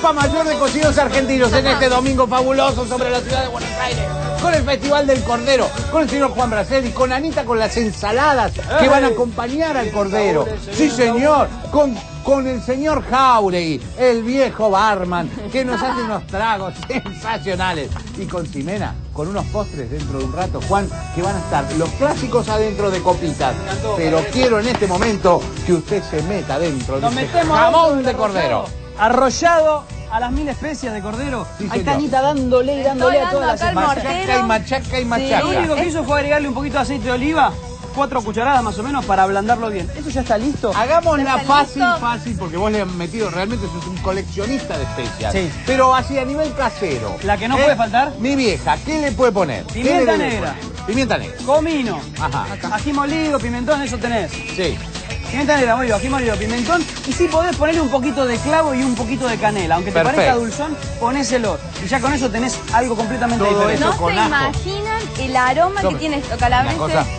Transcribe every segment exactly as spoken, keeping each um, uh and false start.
Fiesta Mayor de Cocidos Argentinos en este domingo fabuloso sobre la ciudad de Buenos Aires, con el Festival del Cordero, con el señor Juan Braceli, con Anita, con las ensaladas que van a acompañar al Cordero. Sí, señor, con, con el señor Jauregui, el viejo barman, que nos hace unos tragos sensacionales. Y con Ximena, con unos postres dentro de un rato, Juan, que van a estar los clásicos adentro de copitas. Pero quiero en este momento que usted se meta dentro de este jamón de Cordero. Arrollado a las mil especias de cordero. Sí, ahí está Anita dándole y dándole a todas las machaca y machaca y machaca. Sí, lo único que hizo fue agregarle un poquito de aceite de oliva, cuatro cucharadas más o menos para ablandarlo bien. ¿Eso ya está listo? Hagámosla fácil, listo? fácil, porque vos le has metido, realmente sos un coleccionista de especias. Sí. Pero así a nivel casero. La que no ¿eh? puede faltar. Mi vieja, ¿qué le puede poner? Pimienta negra. Poner? Pimienta negra. Comino. Ajá. Ají molido, pimentón, eso tenés. Sí. Pimienta negra, molido, ají molido, pimentón. Y si podés ponerle un poquito de clavo y un poquito de canela. Aunque te Perfecto. parezca dulzón, ponéselo. Y ya con eso tenés algo completamente Todo diferente. No se ajo. imaginan el aroma Tome. que tiene esto, calabrese.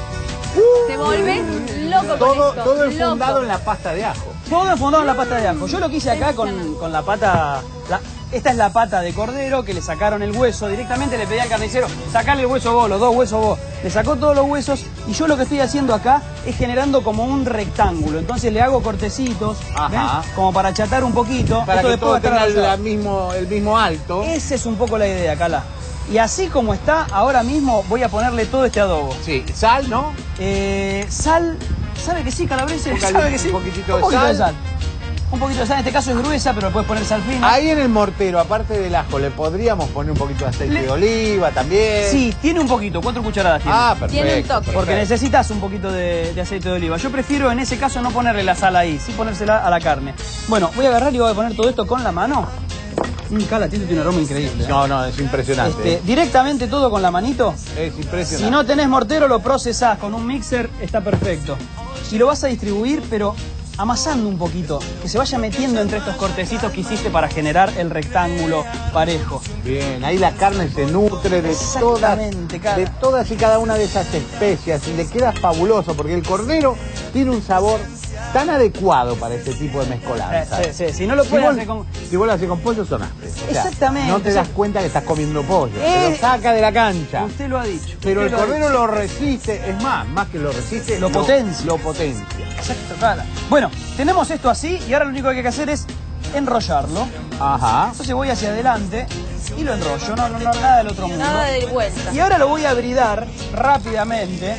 Se vuelve loco todo, con esto. Todo enfundado loco. en la pasta de ajo. Todo enfundado en la pasta de ajo. Yo lo que hice acá con, con la pata... La, esta es la pata de cordero que le sacaron el hueso. Directamente le pedí al carnicero, sacale el hueso vos, los dos huesos vos. Le sacó todos los huesos y yo lo que estoy haciendo acá es generando como un rectángulo. Entonces le hago cortecitos, ¿ven? Como para achatar un poquito. Para Esto que todo tenga el, la mismo, el mismo alto. Esa es un poco la idea, Cala. Y así como está, ahora mismo voy a ponerle todo este adobo. Sí, sal, ¿no? Eh, sal, ¿sabe que sí, calabrese? ¿Sabe que sí? Un poquitito, un de, poquito sal. de sal. Un poquito de sal, en este caso es gruesa, pero le puedes poner sal fina. Ahí en el mortero, aparte del ajo, ¿le podríamos poner un poquito de aceite le... de oliva también? Sí, tiene un poquito, cuatro cucharadas tiene. Ah, perfecto. Tiene un toque. Porque perfecto. necesitas un poquito de, de aceite de oliva. Yo prefiero en ese caso no ponerle la sal ahí, sí ponérsela a la carne. Bueno, voy a agarrar y voy a poner todo esto con la mano. Mmm, Cala, tiene un aroma increíble. ¿eh? No, no, es impresionante. Este, ¿eh? Directamente todo con la manito. Es impresionante. Si no tenés mortero, lo procesás con un mixer, está perfecto. Y lo vas a distribuir, pero amasando un poquito, que se vaya metiendo entre estos cortecitos que hiciste para generar el rectángulo parejo. Bien, ahí la carne se nutre de todas, de todas y cada una de esas especias y le queda fabuloso porque el cordero tiene un sabor tan adecuado para este tipo de mezcolanza. Eh, sí, sí, si no lo puedes si hacer con... Si vos lo haces con pollo, sonaste. O sea, exactamente. no te das cuenta que estás comiendo pollo. Eh, te lo saca de la cancha. Usted lo ha dicho. Pero el lo cordero lo resiste, es más, más que lo resiste, lo, lo potencia. Lo potencia. Exacto, Cala. Bueno, tenemos esto así y ahora lo único que hay que hacer es enrollarlo. Ajá. Entonces voy hacia adelante y lo enrollo, no, no, no nada del otro mundo. Nada de vuelta. Y ahora lo voy a bridar rápidamente.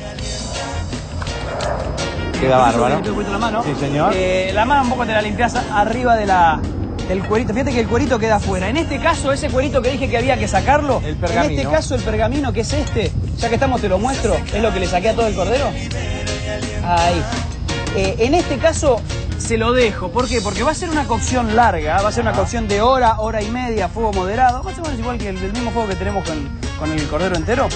Queda bárbaro. La mano. Sí, señor. Eh, la mano un poco te la limpias arriba de la, del cuerito. Fíjate que el cuerito queda afuera. En este caso, ese cuerito que dije que había que sacarlo, el pergamino. En este caso, el pergamino, que es este, ya que estamos te lo muestro, es lo que le saqué a todo el cordero. Ahí. Eh, en este caso, se lo dejo. ¿Por qué? Porque va a ser una cocción larga, va a ser una cocción de hora, hora y media, fuego moderado, más o menos igual que el, el mismo fuego que tenemos con, con el cordero entero.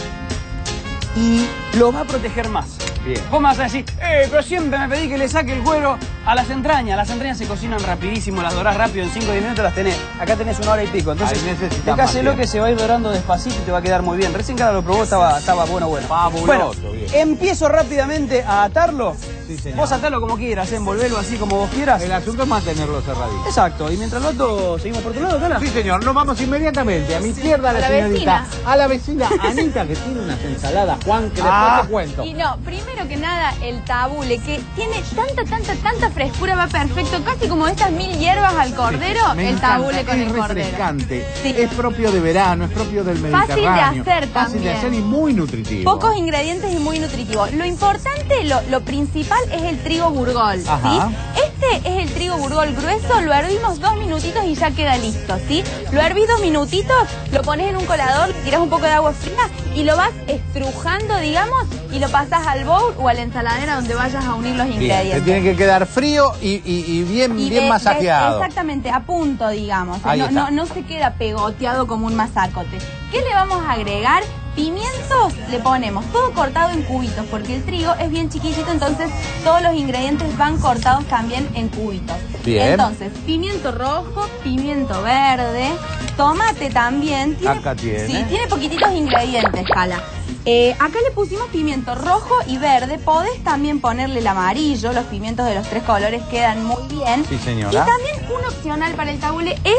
Y lo va a proteger más. Bien. Vos me vas a decir, eh, pero siempre me pedí que le saque el cuero a las entrañas. Las entrañas se cocinan rapidísimo, las dorás rápido, en cinco o diez minutos las tenés. Acá tenés una hora y pico. Entonces, dejáselo que se va a ir dorando despacito y te va a quedar muy bien. Recién cada lo probó, estaba, estaba bueno, bueno. Fabuloso, bueno, bien. Empiezo rápidamente a atarlo. Sí, señor. Vos atalo como quieras, envolverlo así como vos quieras. El asunto es mantenerlo cerradito. Exacto. Y mientras lo ato, seguimos por tu lado, Cala. Sí, señor. Nos vamos inmediatamente. A mi izquierda, a la, la señorita. vecina. A la vecina Anita, que tiene unas ensaladas, Juan, que Ah. después te cuento. Y no, primero que nada, el tabule, que tiene tanta, tanta, tanta frescura, va perfecto, casi como estas mil hierbas al cordero, Me el encanta, tabule con es el cordero. refrescante, Sí. es propio de verano, es propio del Mediterráneo. Fácil de hacer Fácil de también. hacer y muy nutritivo. Pocos ingredientes y muy nutritivo. Lo importante, lo, lo principal es el trigo burgol, Ajá. ¿sí? Este es el trigo burgol grueso, lo hervimos dos minutitos y ya queda listo, ¿sí? Lo hervís dos minutitos, lo pones en un colador, tirás un poco de agua fría y lo vas estrujando, digamos, y lo pasás al bowl o a la ensaladera donde vayas a unir los Bien, ingredientes. te tiene que quedar frío y, y, y bien, Y bien de- masajeado. de- exactamente, a punto, digamos. Ahí No, está. no, no se queda pegoteado como un masacote. ¿Qué le vamos a agregar? Pimientos le ponemos todo cortado en cubitos, porque el trigo es bien chiquitito, entonces todos los ingredientes van cortados también en cubitos. Bien. Entonces, pimiento rojo, pimiento verde, tomate también. Tiene, Acá tiene. Sí, tiene poquititos ingredientes, Cala. Eh, acá le pusimos pimiento rojo y verde. Podés también ponerle el amarillo. Los pimientos de los tres colores quedan muy bien. Sí, señora. Y también un opcional para el tabule es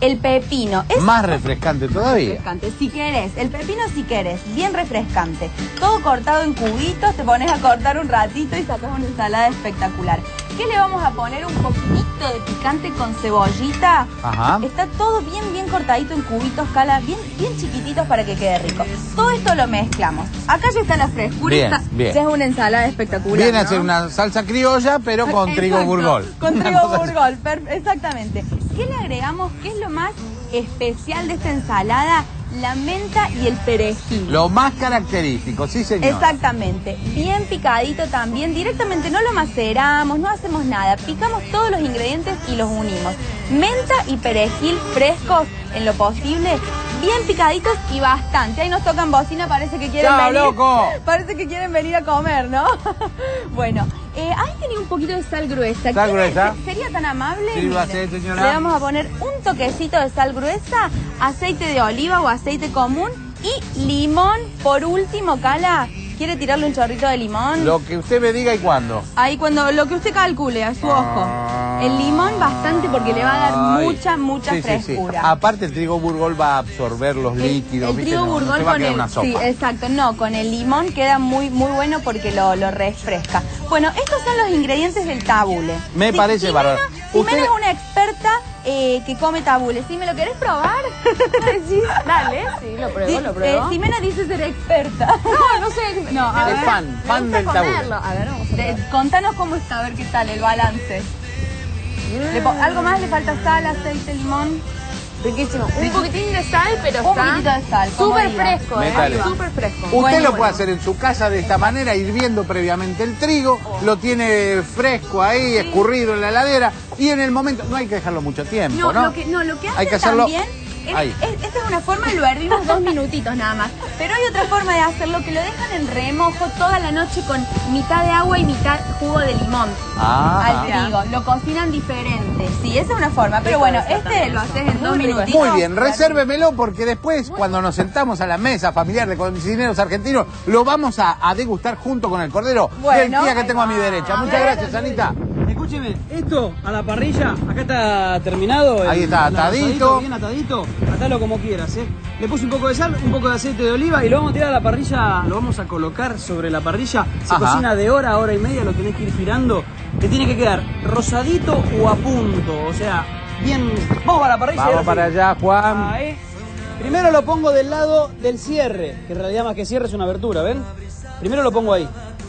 El pepino es más refrescante todavía. refrescante. Si querés, el pepino si querés, bien refrescante. Todo cortado en cubitos, te pones a cortar un ratito y sacas una ensalada espectacular. ¿Qué le vamos a poner? Un poquito de picante con cebollita. Ajá. Está todo bien, bien cortadito en cubitos, Cala, bien, bien chiquititos para que quede rico. Todo esto lo mezclamos. Acá ya está la frescura. Bien, Está, bien. ya es una ensalada espectacular. Viene a ¿no? ser una salsa criolla, pero con Exacto, trigo burgol. Con Una trigo cosa así. burgol, per- exactamente. ¿Qué le agregamos? ¿Qué es lo más especial de esta ensalada? La menta y el perejil. Lo más característico, sí señor. Exactamente, bien picadito también, directamente no lo maceramos, no hacemos nada, picamos todos los ingredientes y los unimos. Menta y perejil frescos en lo posible, bien picaditos y bastante. Ahí nos tocan bocina, parece que quieren ¡Chao, venir. loco! Parece que quieren venir a comer, ¿no? Bueno, eh, ahí tenía un poquito de sal gruesa. ¿Sal ¿Quién gruesa? es- ¿Sería tan amable? Sírvase, Mire, señora. Le vamos a poner un toquecito de sal gruesa, aceite de oliva o aceite común y limón. Por último, Cala, ¿quiere tirarle un chorrito de limón? Lo que usted me diga y cuándo. Ahí cuando lo que usted calcule, a su ojo. El limón bastante porque le va a dar Ay. mucha, mucha Sí, sí, sí. frescura. Aparte el trigo burgol va a absorber los El- líquidos, el, ¿viste? trigo No, no burgol se va a con quedar el una sopa. sí, exacto, no, con el limón queda muy muy bueno porque lo, lo refresca. Bueno, estos son los ingredientes del tabule. Me parece Ximena- bárbaro. Ximena Usted- es una experta eh, que come tabule. ¿Sí me lo querés probar? Sí, dale. Sí, lo pruebo, Di- lo pruebo. eh, Ximena dice ser experta. No, no sé. No, a Es ver. fan, Me fan gusta del tabule. comerlo. A ver, vamos a De- probar. contanos cómo está, a ver qué tal el balance. Le po- ¿Algo más? ¿Le falta sal, aceite, limón? Riquísimo. Un poquitín de sal, pero Un está poquitito de sal, como súper diga. fresco, Métale. ¿eh? Súper fresco. Usted Bueno, lo bueno. puede hacer en su casa de esta manera, hirviendo previamente el trigo, lo tiene fresco ahí, escurrido en la heladera, y en el momento, no hay que dejarlo mucho tiempo, No, ¿no? lo que, no, lo que hacen Hay que hacerlo también es, ahí. es- esta es una forma, lo hervimos dos minutitos nada más. Pero hay otra forma de hacerlo, que lo dejan en remojo toda la noche con mitad de agua y mitad jugo de limón Ah. al trigo. Lo cocinan diferente. Sí, esa es una forma. Pero bueno, este lo haces en dos Muy rico. minutitos. Muy bien, resérvemelo porque después, cuando nos sentamos a la mesa familiar de cocineros argentinos, lo vamos a, a degustar junto con el cordero Bueno. del día que tengo a mi derecha. Muchas gracias, Anita. Escúcheme, esto a la parrilla, acá está terminado. el- Ahí está, el atadito. asadito, bien atadito, atalo como quieras, ¿eh? Le puse un poco de sal, un poco de aceite de oliva y lo vamos a tirar a la parrilla, lo vamos a colocar sobre la parrilla. Se Ajá. cocina de hora a hora y media, lo tenés que ir girando. Te tiene que quedar rosadito o a punto, o sea, bien... Vamos para la parrilla. Vamos ahora para sí. allá, Juan. Ahí. Primero lo pongo del lado del cierre, que en realidad más que cierre es una abertura, ¿ven? Primero lo pongo ahí.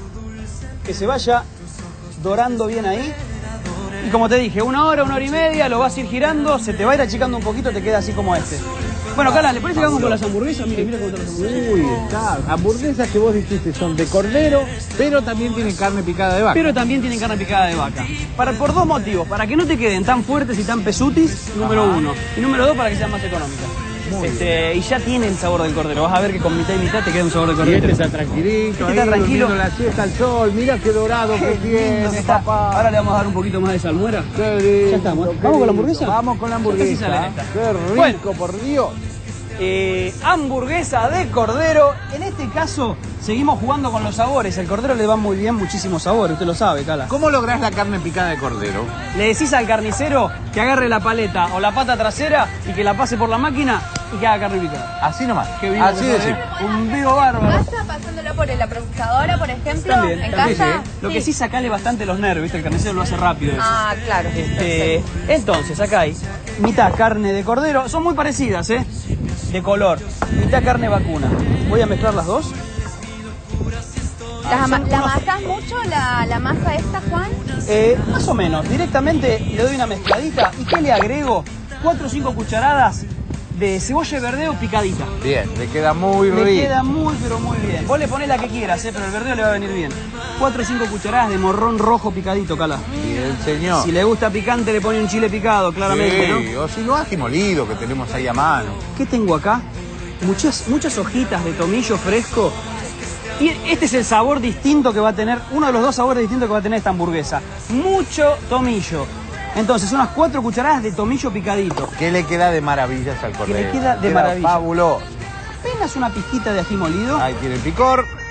Que se vaya dorando bien ahí. Y como te dije, una hora, una hora y media, lo vas a ir girando, se te va a ir achicando un poquito, te queda así como este. Bueno, Cala, ¿le parece que vamos con las hamburguesas? Mire, mire cómo están las hamburguesas. Uy, está. Hamburguesas que vos dijiste son de cordero, pero también tienen carne picada de vaca. Pero también tienen carne picada de vaca. Para, por dos motivos. Para que no te queden tan fuertes y tan pesutis, número uno. Y número dos, para que sean más económicas. Este, y ya tiene el sabor del cordero. Vas a ver que con mitad y mitad te queda un sabor de Y cordero. este está tranquilito, Este ahí, está tranquilo. durmiendo la siesta al sol. Mira qué dorado que Qué lindo que tiene, está. papá. Ahora le vamos a dar un poquito más de salmuera. Qué lindo, Ya estamos. qué ¿Vamos con la lindo. hamburguesa? Vamos con la Ya casi hamburguesa. sale esta. Qué rico, Bueno. por Dios. Eh, hamburguesa de cordero. En este caso, seguimos jugando con los sabores. El cordero le va muy bien, muchísimos sabores. Usted lo sabe, Cala. ¿Cómo lográs la carne picada de cordero? Le decís al carnicero que agarre la paleta o la pata trasera y que la pase por la máquina y que haga carne picada. Así nomás. Qué vivo Así que de sos, simple. ¿eh? Un vivo bárbaro. ¿Casa pasándola por la procesadora, por ejemplo? También, ¿En también, casa? sí. Lo que sí, sacale bastante los nervios, ¿viste? El carnicero lo hace rápido eso. Ah, claro. Este, entonces, acá hay mitad carne de cordero, son muy parecidas, ¿eh? De color, mitad carne vacuna. Voy a mezclar las dos. ¿La, ama- Son ¿la unos- amasás mucho la, la masa esta, Juan? Eh, más o menos, directamente le doy una mezcladita. ¿Y qué le agrego? cuatro o cinco cucharadas de cebolla de verdeo picadita. Bien, le queda muy Le rico. queda muy, pero muy bien. Vos le ponés la que quieras, ¿eh? Pero el verdeo le va a venir bien. cuatro o cinco cucharadas de morrón rojo picadito, Cala. Bien, señor. Si le gusta picante, le pone un chile picado, claramente, ¿no? Sí, o si no, ají molido que tenemos ahí a mano. ¿Qué tengo acá? Muchas, muchas hojitas de tomillo fresco. Y este es el sabor distinto que va a tener, uno de los dos sabores distintos que va a tener esta hamburguesa. Mucho tomillo. Entonces, unas cuatro cucharadas de tomillo picadito. ¿Qué le queda de maravillas al cordero? le queda de maravilla. Fabuloso. Apenas una pizquita de ají molido. Ahí tiene el picor.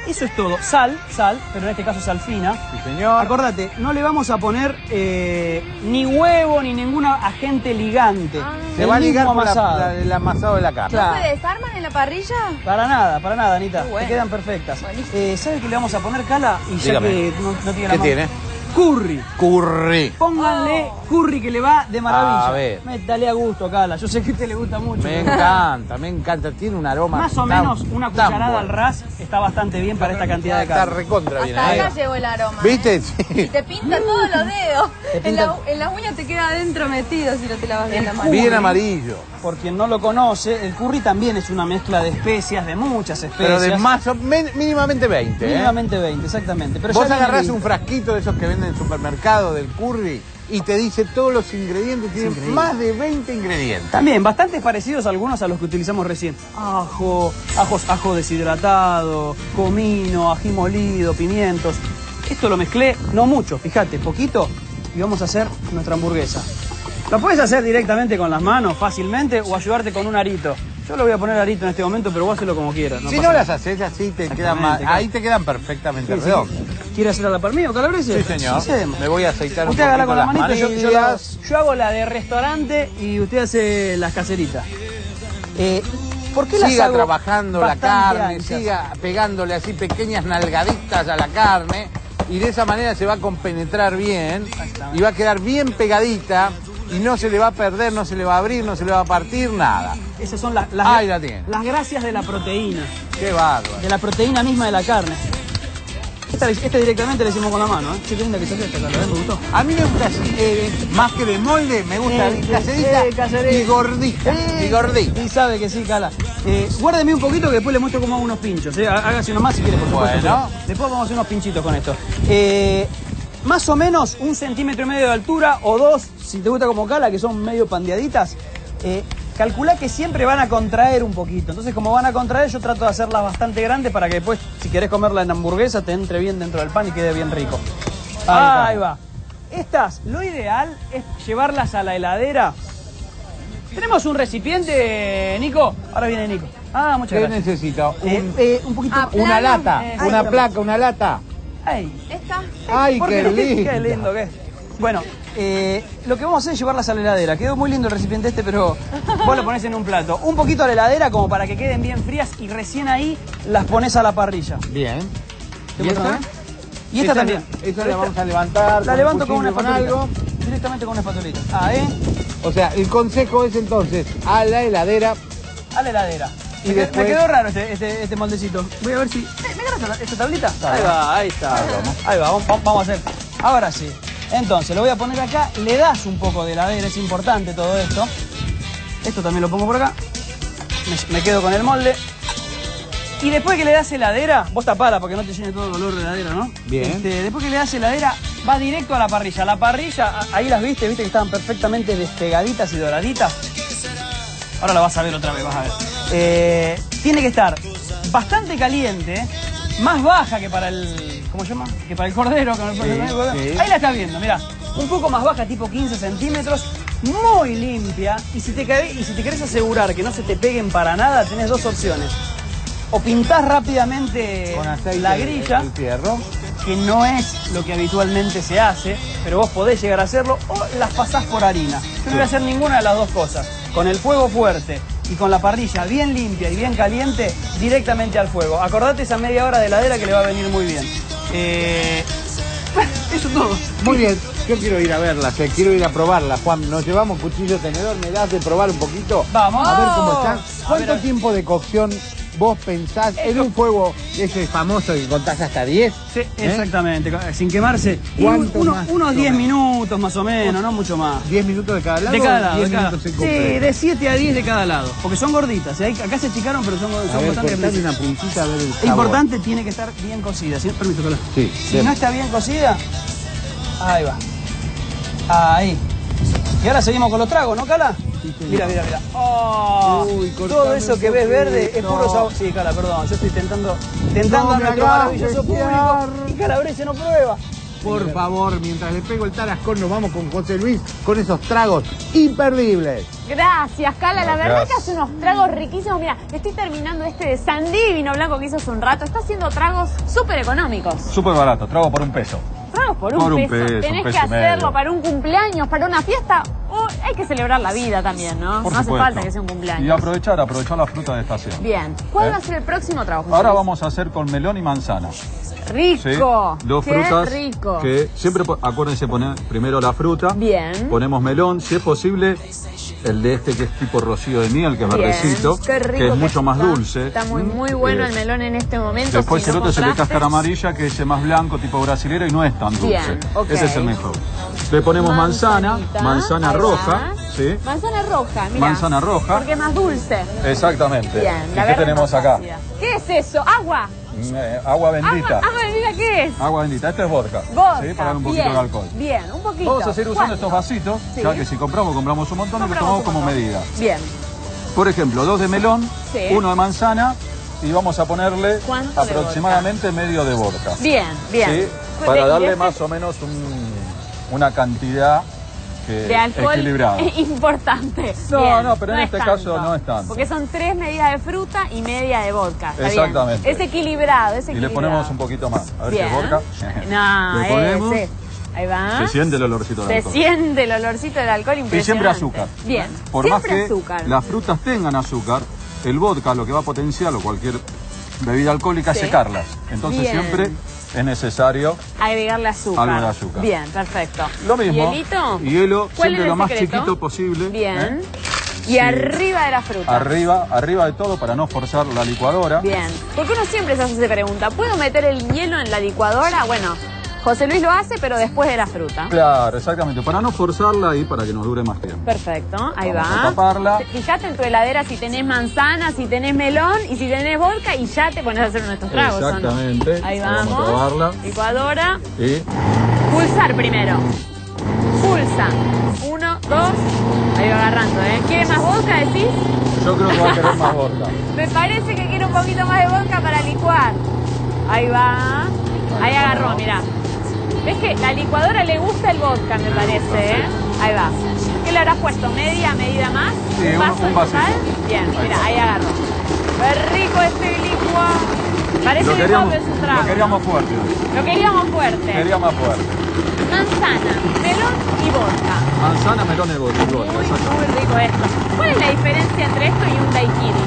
Eso es todo. Sal, sal, pero en este caso sal fina. Sí, señor. Acordate, no le vamos a poner eh, ni huevo ni ningún agente ligante. Ah. Se El va a ligar mismo con la- amasado. la- el amasado de la carne. Claro. ¿No se desarman en la parrilla? Para nada, para nada, Anita. Qué bueno. Te quedan perfectas. Buenísimo. Eh, ¿Sabe qué le vamos a poner, Cala? Y ya Dígame. que no, no tiene la ¿Qué mano. tiene? Curry. Curry. Pónganle curry que le va de maravilla. A ver. Métale a gusto, Cala. Yo sé que a usted le gusta mucho. Me encanta, me encanta. Tiene un aroma Más o tan- menos una tan cucharada bueno. al ras está bastante bien para esta cantidad de Está carne. recontra bien. Hasta ¿eh? acá llegó el aroma. ¿Viste? ¿eh? Sí. Y te pinta todos los dedos. Te En, pinta- la, en las uñas te queda adentro metido si no te lavas bien El la mano. Bien curry. amarillo. Por quien no lo conoce, el curry también es una mezcla de especias, de muchas especias. Pero de más o men- mínimamente veinte. ¿eh? Mínimamente veinte, exactamente. Pero Vos ya viene agarrás bien. un frasquito de esos que venden en el supermercado del curry y te dice todos los ingredientes. Tienen increíble. más de veinte ingredientes. También, bastante parecidos algunos a los que utilizamos recién. Ajo, ajos, ajo deshidratado, comino, ají molido, pimientos. Esto lo mezclé, no mucho, fíjate, poquito, y vamos a hacer nuestra hamburguesa. Lo puedes hacer directamente con las manos, fácilmente, o ayudarte con un arito. Yo le voy a poner arito en este momento, pero vos hazlo como quieras. si pasa no nada. las haces así, te quedan Exactamente, más, claro. ahí te quedan perfectamente Sí, sí. redondas. ¿Quiere hacer a la par mío, Calabrese? Sí, señor. Sí, hacemos. Me voy a aceitar un Usted hágala poquito con la las manito, yo, yo, la- manillas. yo hago la de restaurante y usted hace las caseritas. Eh, ¿Por qué las Siga hago trabajando la bastante carne, anchas? siga pegándole así pequeñas nalgaditas a la carne y de esa manera se va a compenetrar bien Exactamente. y va a quedar bien pegadita y no se le va a perder, no se le va a abrir, no se le va a partir, nada. Esas son las, las, Ahí la tiene. las gracias de la proteína, Qué bárbaro. de la proteína misma de la carne. Esta, esta directamente la hicimos con la mano, ¿eh? Che, qué linda que salió esta, Carla, ¿eh? Me gustó. A mí me gusta así, eh, más que de molde, me gusta Eh, caserita eh, caserita. y gordita. Eh, y gordita. Y sabe que sí, Cala. Eh, guárdeme un poquito que después le muestro cómo hago unos pinchos. ¿eh? Há- Hágase uno más si quiere, por supuesto. Bueno. pero Después vamos a hacer unos pinchitos con esto. Eh, más o menos un centímetro y medio de altura o dos, si te gusta como Cala, que son medio pandeaditas. Eh, calculá que siempre van a contraer un poquito. Entonces, como van a contraer, yo trato de hacerlas bastante grandes para que después, si querés comerla en hamburguesa, te entre bien dentro del pan y quede bien rico. Ahí Ahí va. Estas, lo ideal es llevarlas a la heladera. ¿Tenemos un recipiente, Nico? Ahora viene Nico. Ah, muchas ¿Qué gracias. necesito? Un- Eh, eh, un poquito. Ah, una plano. lata, Eh, una ay, placa, una lata. Ay, ¿Esta? Ay, ¿por qué lindo. Qué lindo que es. Bueno, eh, lo que vamos a hacer es llevarlas a la heladera. Quedó muy lindo el recipiente este, pero vos lo pones en un plato. Un poquito a la heladera como para que queden bien frías y recién ahí las pones a la parrilla. Bien. ¿Te ¿Y muestro, esta? eh? Y esta Esa también. la- esa la vamos a levantar. La un levanto con una cuchillo, espatulita. algo. Directamente con una espatulita. Ah, ¿eh? O sea, el consejo es entonces a la heladera. A la heladera. Y me, qued- después- me quedó raro este, este, este moldecito. Voy a ver si... ¿Me, me agarras esta tablita? Ahí va, ahí está. Ahí va, vamos, vamos a hacer. Ahora sí. Entonces, lo voy a poner acá. Le das un poco de heladera, es importante todo esto. Esto también lo pongo por acá. Me, me quedo con el molde. Y después que le das heladera, vos tapala porque no te llene todo el olor de heladera, ¿no? Bien. Este, después que le das heladera, va directo a la parrilla. La parrilla, a- ahí las viste, viste que estaban perfectamente despegaditas y doraditas. Ahora la vas a ver otra vez, vas a ver. Eh, tiene que estar bastante caliente, más baja que para el... ¿Cómo se llama? Que para el cordero. Que para el Sí, cordero. sí. Ahí la estás viendo, mirá. Un poco más baja, tipo quince centímetros. Muy limpia. Y si, te cae- y si te querés asegurar que no se te peguen para nada, tenés dos opciones. O pintás rápidamente Con aceite la el- grilla, el fierro. que no es lo que habitualmente se hace, pero vos podés llegar a hacerlo, o las pasás por harina. Yo no voy a hacer ninguna de las dos cosas. Con el fuego fuerte y con la parrilla bien limpia y bien caliente, directamente al fuego. Acordate esa media hora de heladera que le va a venir muy bien. Eh... Eso es todo. Muy bien, yo quiero ir a verlas, eh, quiero ir a probarlas, Juan. Nos llevamos cuchillo, tenedor, ¿me das de probar un poquito? Vamos. A ver cómo están. A ¿Cuánto ver, a ver. tiempo de cocción vos pensás en un fuego ese famoso que contás hasta diez? Sí, ¿Eh? exactamente, sin quemarse. Y un- ¿Cuánto uno- más unos o diez menos? minutos más o menos, no mucho más. ¿diez minutos de cada lado? De cada o lado, diez de cada- minutos en Sí, completo? de siete a diez de cada lado. Porque son gorditas. ¿eh? Acá se achicaron, pero son, son A ver, bastante cortame grandes. una puntita a ver el Es sabor. importante, tiene que estar bien cocida. ¿Sí? Permiso, Carla. Sí, Si bien. no está bien cocida, ahí va. Ahí. Y ahora seguimos con los tragos, ¿no, Cala? Sí, señor. Mira, mira, mira. Oh, Uy, cortame todo eso un que ves verde es poquito. puro sabor. Sí, Cala, perdón. Yo estoy tentando, tentando No a me nuestro hagas maravilloso desear. público. Y Calabrese no prueba. por favor, mientras le pego el tarascón, nos vamos con José Luis, con esos tragos imperdibles. Gracias, Carla. La verdad Gracias. que hace unos tragos riquísimos. Mira, estoy terminando este de sandí y vino blanco que hizo hace un rato. Está haciendo tragos súper económicos. Súper barato, trago por un peso. Tragos por un, Por un peso. peso, Tenés un peso que y hacerlo medio. para un cumpleaños, para una fiesta. Oh, hay que celebrar la vida también, ¿no? Por no hace supuesto. falta que sea un cumpleaños. Y aprovechar, aprovechar la fruta de estación. Bien. ¿Cuál ¿Eh? va a ser el próximo trabajo? José Ahora Luis? vamos a hacer con melón y manzana. Rico. ¿Sí? Dos Qué frutas rico. que siempre, po- acuérdense poner primero la fruta. Bien. Ponemos melón, si es posible, el de este que es tipo rocío de miel, que es Bien. verdecito, Qué rico que es mucho está. más dulce. Está muy, Mm, muy bueno eh, el melón en este momento. Después si el no otro es el de compraste. cáscara amarilla, que es el más blanco, tipo brasilero, y no es tan dulce. Bien, ok. Ese es el mejor. Le ponemos manzana, Manzanita, manzana ahí roja, va. ¿sí? Manzana roja, mira. Manzana roja. Porque es más dulce. Exactamente. Bien. ¿Y la qué verde tenemos más acá? ácida. ¿Qué es eso? Agua. Mm, eh, agua bendita. Agua, agua, mira qué es. Agua bendita. Esto es vodka. Vodka. ¿Sí? Para dar un poquito bien, de alcohol. Bien, un poquito. Vamos a seguir usando ¿Cuánto? estos vasitos, Sí. ya que si compramos, compramos un montón y lo Compramos tomamos un como montón. medida. Bien. Por ejemplo, dos de melón, Sí. uno de manzana y vamos a ponerle ¿Cuánto de aproximadamente medio de vodka. Bien, bien. ¿Sí? De- Para de darle este- más o menos un- una cantidad que de alcohol equilibrada. importante. No, Bien, no, pero en es este tanto. caso no es tanto. Porque son tres medidas de fruta y media de vodka. Está Exactamente. bien. Es equilibrado, es Y equilibrado. le ponemos un poquito más. A ver Bien. si es vodka. No, Le ponemos. ese. Ahí va. Se siente el olorcito del Se alcohol. siente el olorcito del alcohol impresionante. Y siempre azúcar. Bien. Por siempre más que azúcar. las frutas tengan azúcar, el vodka lo que va a potenciar o cualquier bebida alcohólica Sí. es secarlas. Entonces Bien. siempre es necesario Agregarle azúcar. algo de azúcar. Bien, perfecto. lo mismo. ¿Hielito? Hielo, ¿Cuál siempre es el lo más secreto? chiquito posible. Bien. ¿eh? Y arriba de la fruta. Arriba, arriba de todo para no forzar la licuadora. Bien. Porque uno siempre se hace esa pregunta. ¿Puedo meter el hielo en la licuadora? Bueno, José Luis lo hace, pero después de la fruta. Claro, exactamente. Para no forzarla y para que nos dure más tiempo. Perfecto, ahí Vamos va. a taparla. Fíjate en tu heladera si tenés manzana, si tenés melón y si tenés vodka y ya te pones a hacer nuestros tragos. ¿o no? Exactamente. Ahí Vamos a vamos. probarla. Licuadora. Y Pulsar primero. Pulsa. Uno, dos. Ahí va agarrando, ¿eh? ¿Quieres más vodka, decís? yo creo que va a querer más vodka. Me parece que quiere un poquito más de vodka para licuar. Ahí va. Ahí agarró, mirá. ¿Ves que la licuadora le gusta el vodka, me parece, eh? Ahí va. ¿Qué le habrás puesto? ¿Media, medida más? Sí, un- vaso un en vasito. total? Bien, Ahí mira, está. ahí agarró. Qué rico este licuado. Parece Lo licuado, queríamos, pero es un trago. lo queríamos fuerte. Lo queríamos fuerte. Quería más fuerte. Manzana, melón y vodka. Manzana, melón y vodka. Muy, exacto. muy rico esto. ¿Cuál es la diferencia entre esto y un daiquiri?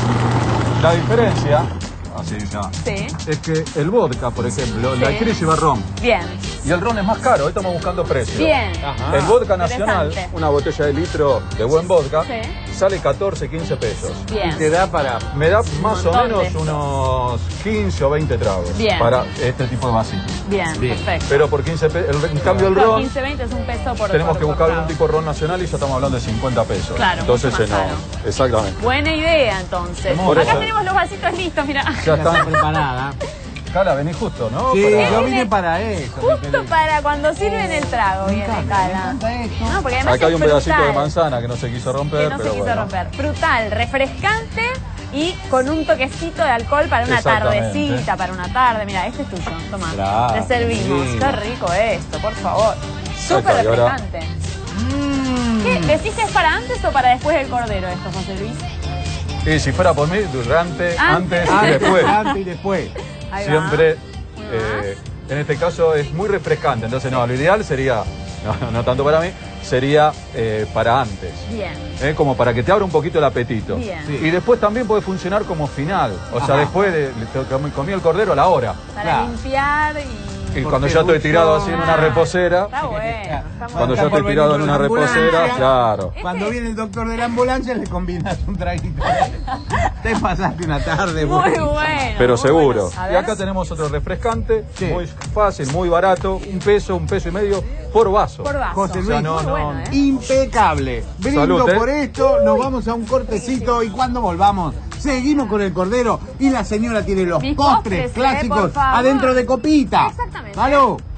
La diferencia, así ya, Sí. es que el vodka, por ejemplo, el Sí. daiquiri lleva ron. Bien, Y el ron es más caro, hoy estamos buscando precio. bien. Ajá. El vodka nacional, Interesante. una botella de litro de buen vodka, Sí. sale catorce, quince pesos. Bien. Te da para... Me da más o montón de menos esto. unos quince o veinte tragos Bien. para este tipo de vasitos. Bien, Bien. perfecto. Pero por quince pesos, en cambio el Por ron, quince, veinte es un peso por tenemos por- que por buscar trago. un tipo de ron nacional y ya estamos hablando de cincuenta pesos. Claro, Entonces mucho eh, más no. caro. Exactamente. Buena idea, entonces. Por Acá eso. tenemos los vasitos listos, mira. Ya Ya está está. preparada. Cala, vení justo, ¿no? Sí, Para- yo vine para eso. mi Justo querido. para cuando sirven el trago, Me viene encanta, me Cala. encanta esto. No, porque además Acá hay es un pedacito de frutal, manzana que no se quiso romper, que no se pero quiso bueno. romper. Frutal, refrescante y con un toquecito de alcohol para una Exactamente. tardecita, para una tarde. Mira, este es tuyo, toma. Gracias, Te servimos. sí. Qué rico esto, por favor. Súper está, y ahora- refrescante. Mm. ¿Qué? ¿Decís que es para antes o para después del cordero esto, José Luis? Y si fuera por mí, durante, Antes. antes y Antes, después. antes y después. Ahí va. Siempre, eh, en este caso es muy refrescante. Entonces, no, lo ideal sería, no, no tanto para mí, sería eh, para antes. Bien. eh, como para que te abra un poquito el apetito. Bien. Sí. Y después también puede funcionar como final. O sea, Ajá. después de, de- comí el cordero a la hora. Para Claro. limpiar y... Y Porque cuando ya estoy tirado así en una Ah, reposera, Está bueno. Está muy cuando Está ya por estoy tirado en venir una con la reposera, ambulancia. claro. Cuando viene el doctor de la ambulancia le combinas un traguito. Te pasaste una tarde. Muy buenísima. bueno. Pero muy seguro. bueno. A Y ver. acá tenemos otro refrescante, Sí. muy fácil, muy barato, un peso, un peso y medio por vaso. Por vaso. José O sea, Luis, no, Muy no, bueno, ¿eh? impecable. Brindo Salud, ¿eh? por esto, nos vamos a un cortecito y cuando volvamos seguimos con el cordero y la señora tiene los Mis postres postres, ¿eh? clásicos Por favor. adentro de copita. Exactamente. ¿Aló?